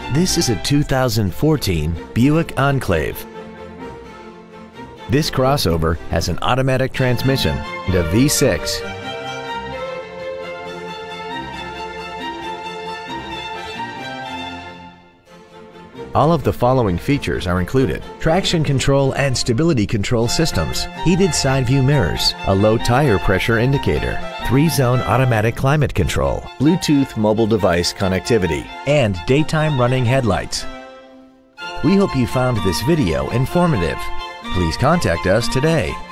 This is a 2014 Buick Enclave. This crossover has an automatic transmission and a V6. All of the following features are included: traction control and stability control systems, heated side view mirrors, a low tire pressure indicator, 3-zone automatic climate control, Bluetooth mobile device connectivity, and daytime running headlights. We hope you found this video informative. Please contact us today.